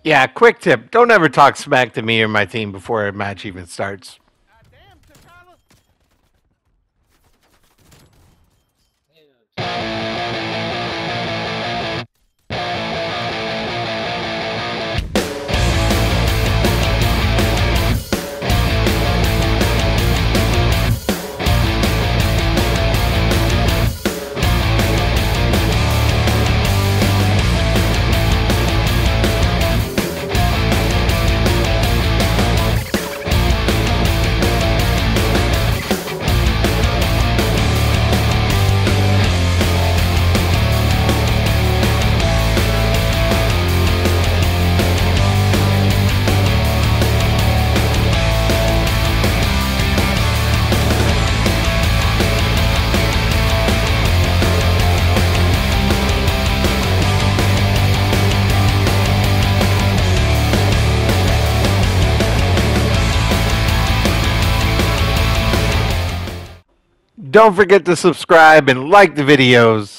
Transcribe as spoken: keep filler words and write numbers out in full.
Yeah, quick tip. Don't ever talk smack to me or my team before a match even starts. Don't forget to subscribe and like the videos.